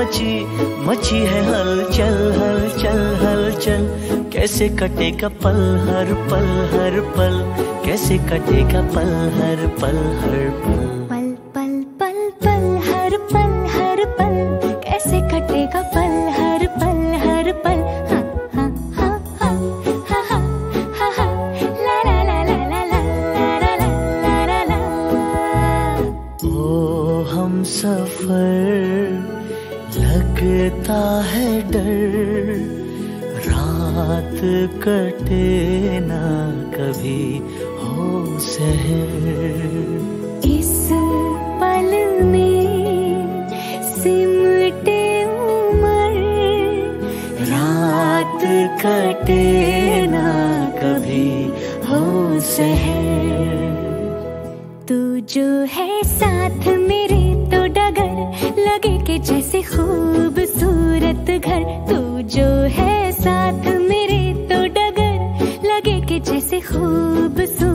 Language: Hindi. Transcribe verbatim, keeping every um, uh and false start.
मची मची है हलचल हलचल हलचल। कैसे कटेगा पल हर पल हर पल, कैसे कटेगा पल हर पल हर पल। पल पल पल पल हर पल हर पल, कैसे कटेगा पल हर पल हर पल। हाँ हाँ हाँ हाँ हाँ हाँ हाँ ला ला ला ला ला ला ला ला ला ला। ओ हम सफर लगता है डर, रात कटे ना कभी हो सहर। इस पल में सिमटे उमर, रात कटे ना कभी हो सहर। तू जो है साथ मेरे तो डगर लगे कि जैसे खूबसूरत घर। तू जो है साथ मेरे तो डगर लगे कि जैसे खूबसूरत